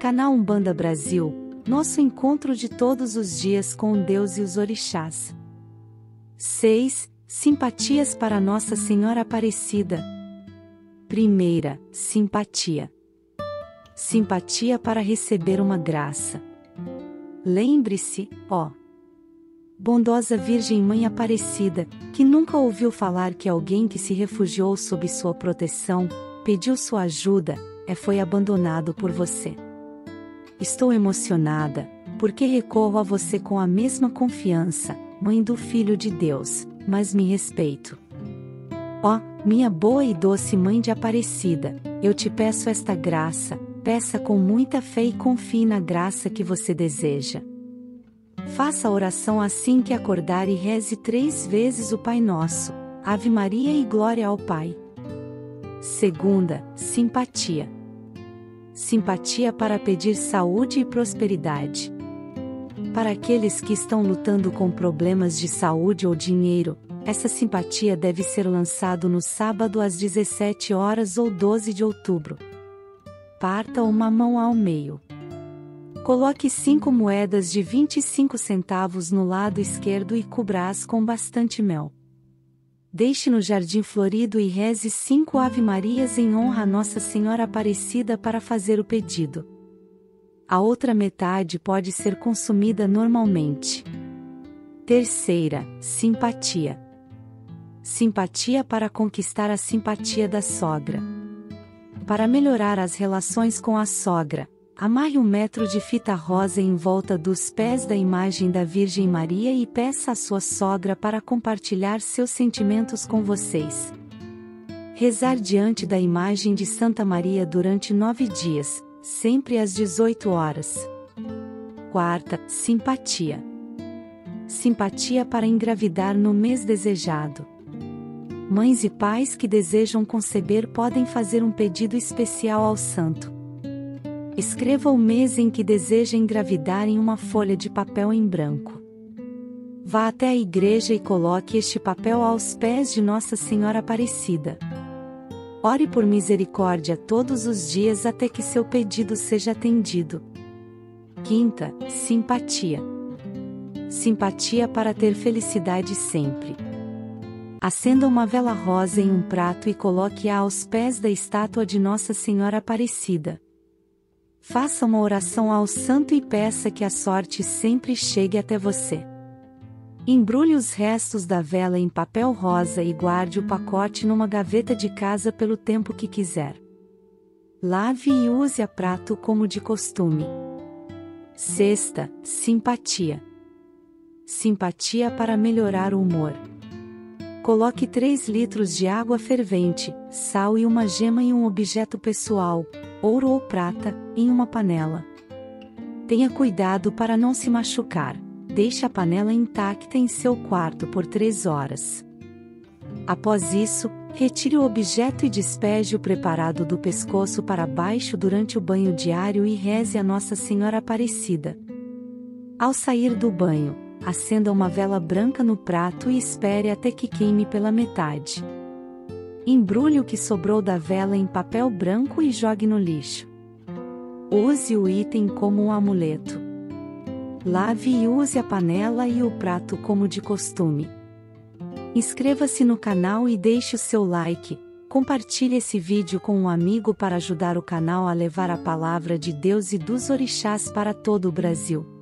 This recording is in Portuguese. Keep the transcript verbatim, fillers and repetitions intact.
Canal Umbanda Brasil, nosso encontro de todos os dias com Deus e os orixás. seis. Simpatias para Nossa Senhora Aparecida. Primeira, simpatia. Simpatia para receber uma graça. Lembre-se, ó bondosa Virgem Mãe Aparecida, que nunca ouviu falar que alguém que se refugiou sob sua proteção, pediu sua ajuda, e foi abandonado por você. Estou emocionada, porque recorro a você com a mesma confiança, Mãe do Filho de Deus, mas me respeito. Ó, minha boa e doce Mãe de Aparecida, eu te peço esta graça, peça com muita fé e confie na graça que você deseja. Faça a oração assim que acordar e reze três vezes o Pai Nosso, Ave Maria e Glória ao Pai. Segunda, simpatia. Simpatia para pedir saúde e prosperidade. Para aqueles que estão lutando com problemas de saúde ou dinheiro, essa simpatia deve ser lançado no sábado às dezessete horas ou doze de outubro. Parta uma mão ao meio. Coloque cinco moedas de vinte e cinco centavos no lado esquerdo e cubra-as com bastante mel. Deixe no jardim florido e reze cinco Ave-Marias em honra a Nossa Senhora Aparecida para fazer o pedido. A outra metade pode ser consumida normalmente. Terceira, simpatia. Simpatia para conquistar a simpatia da sogra. Para melhorar as relações com a sogra, amarre um metro de fita rosa em volta dos pés da imagem da Virgem Maria e peça à sua sogra para compartilhar seus sentimentos com vocês. Rezar diante da imagem de Santa Maria durante nove dias, sempre às dezoito horas. Quarta, simpatia. Simpatia para engravidar no mês desejado. Mães e pais que desejam conceber podem fazer um pedido especial ao santo. Escreva o mês em que deseja engravidar em uma folha de papel em branco. Vá até a igreja e coloque este papel aos pés de Nossa Senhora Aparecida. Ore por misericórdia todos os dias até que seu pedido seja atendido. Quinta, simpatia. Simpatia para ter felicidade sempre. Acenda uma vela rosa em um prato e coloque-a aos pés da estátua de Nossa Senhora Aparecida. Faça uma oração ao santo e peça que a sorte sempre chegue até você. Embrulhe os restos da vela em papel rosa e guarde o pacote numa gaveta de casa pelo tempo que quiser. Lave e use a prato como de costume. Sexta, simpatia. Simpatia para melhorar o humor. Coloque três litros de água fervente, sal e uma gema em um objeto pessoal, ouro ou prata, em uma panela. Tenha cuidado para não se machucar. Deixe a panela intacta em seu quarto por três horas. Após isso, retire o objeto e despeje o preparado do pescoço para baixo durante o banho diário e reze a Nossa Senhora Aparecida. Ao sair do banho, acenda uma vela branca no prato e espere até que queime pela metade. Embrulhe o que sobrou da vela em papel branco e jogue no lixo. Use o item como um amuleto. Lave e use a panela e o prato como de costume. Inscreva-se no canal e deixe o seu like. Compartilhe esse vídeo com um amigo para ajudar o canal a levar a palavra de Deus e dos orixás para todo o Brasil.